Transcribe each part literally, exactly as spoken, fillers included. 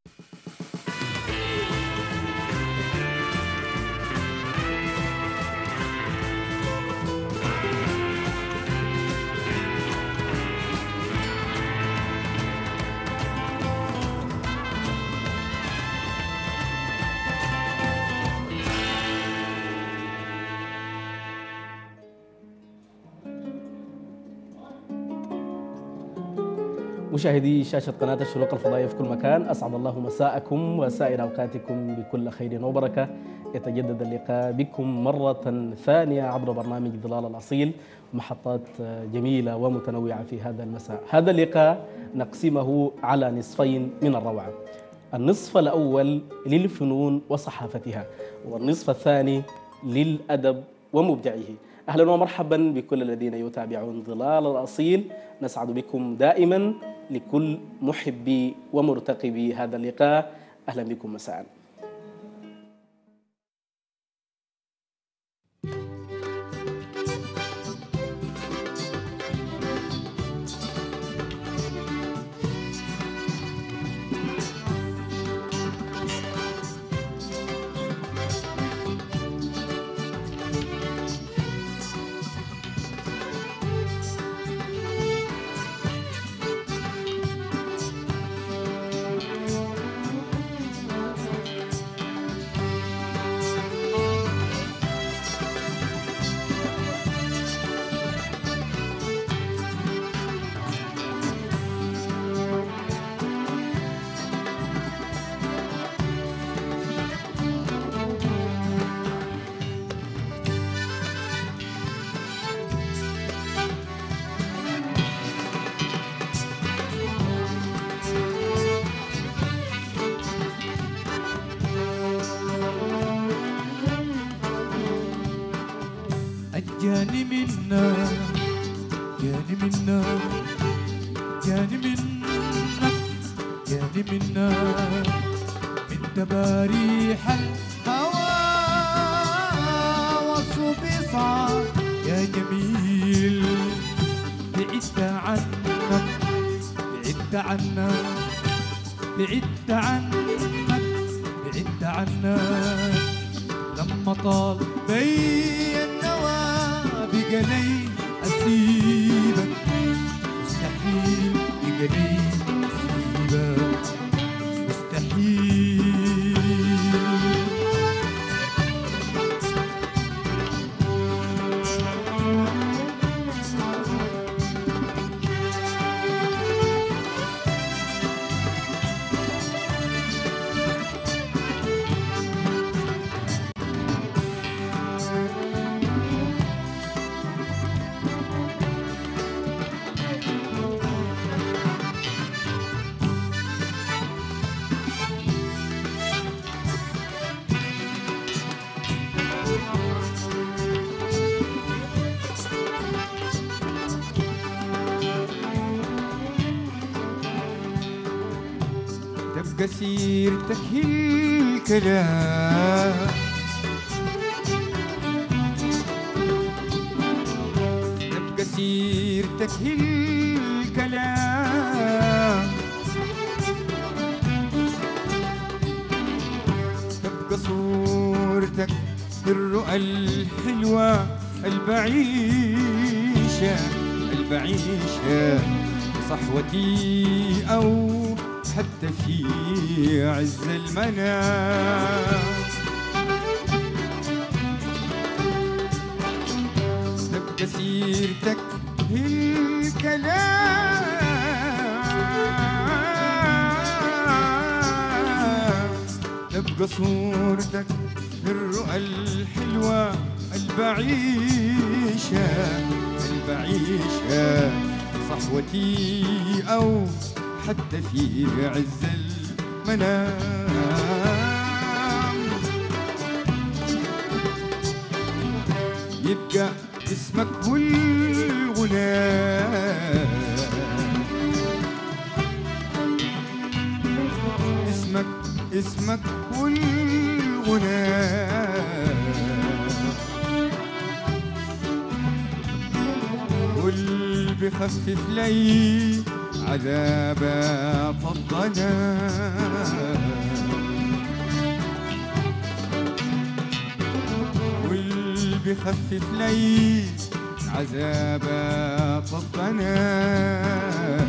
مشاهدي شاشة قناة الشروق الفضائية في كل مكان، أسعد الله مساءكم وسائر أوقاتكم بكل خير وبركة. يتجدد اللقاء بكم مرة ثانية عبر برنامج ظلال الأصيل، محطات جميلة ومتنوعة في هذا المساء. هذا اللقاء نقسمه على نصفين من الروعة، النصف الأول للفنون وصحافتها، والنصف الثاني للأدب ومبدعه. أهلا ومرحبا بكل الذين يتابعون ظلال الأصيل، نسعد بكم دائما. لكل محبي ومرتقبي هذا اللقاء أهلا بكم مساء. جاني منا جاني منا جاني منا جاني منا من تباريح الهوى والصبي صار يا جميل. بعدت عنك بعدت عنك بعدت عنك بعدت عنك لما طال بي النوى بقى لي أسيبك، مستحيل بقى لي أسيبك مستحيل. تبقى سيرتك هي الكلام، تبقى سيرتك هي الكلام، تبقى صورتك بالرؤى الحلوة البعيشة البعيشة صحوتي أو حتى في عز المنام. تبقى سيرتك هي الكلام، تبقى صورتك الرؤى الحلوة البعيشة البعيشة صحوتي أو حتى في عز المنام. يبقى اسمك والغناء، اسمك اسمك والغناء، واللي بخفف لي عذابات الظلام. يخفف لي عذاب الضنا.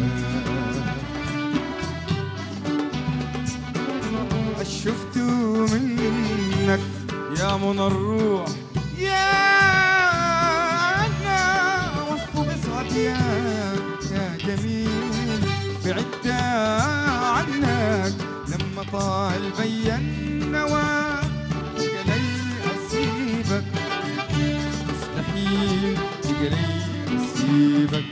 شفت منك يا منى الروح يا أنا وصف بصعد يا يا جميل بعدت عنك لما طال بين نوى قلي أسيبك مستحيل قلي أسيبك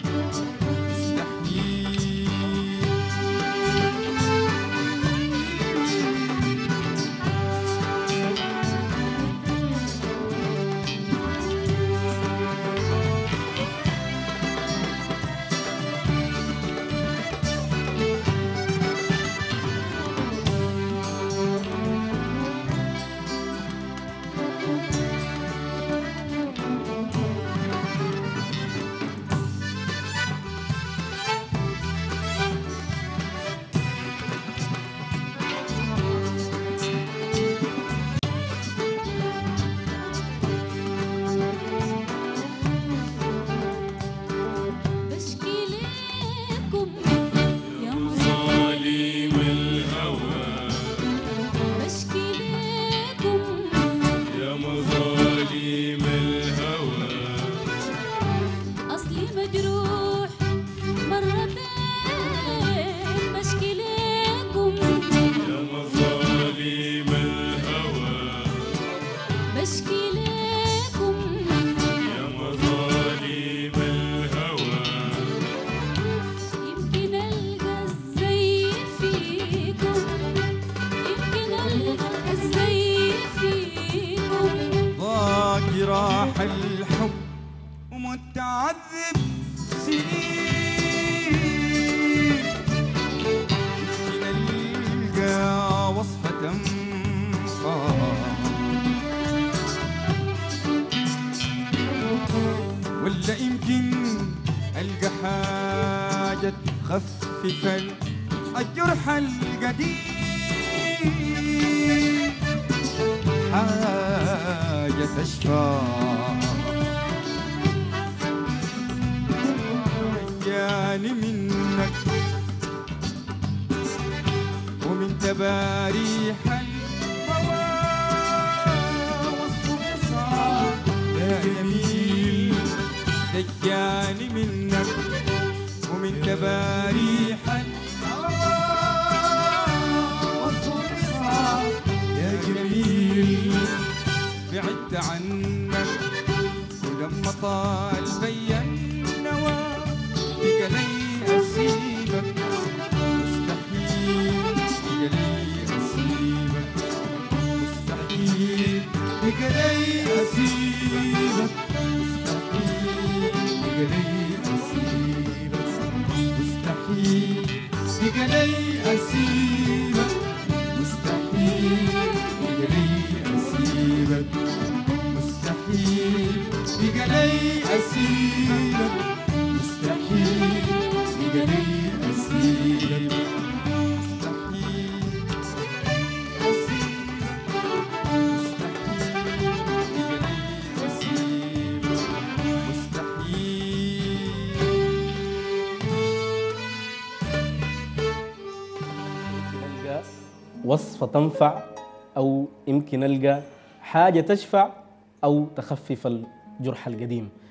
راح الحب ومتعذب سنين يمكن نلقى وصفة ولا يمكن ألقى حاجة تخفف الجرح القديم حاجة تشفى جاني منك ومن تباريح الهوى وصف صار يا جميل دجاني منك ومن تباريح الهوى وصف صار يا جميل بعدت عنك ولما طال بين نوى بقى لي أسيبك مستحيل بقى لي أسيبك مستحيل بقى لي أسيبك مستحيل بقى لي أسيبك مستحيل بقى لي أسيبك مستحيل بقى لي أسيبك مستحيل بقى لي أسيبك مستحيل بقى لي أسيبك مستحيل أسيبك مستحيل بقى لي أسيبك مستحيل. وصفة تنفع أو يمكن ألقى حاجة تشفع أو تخفف الجرح القديم.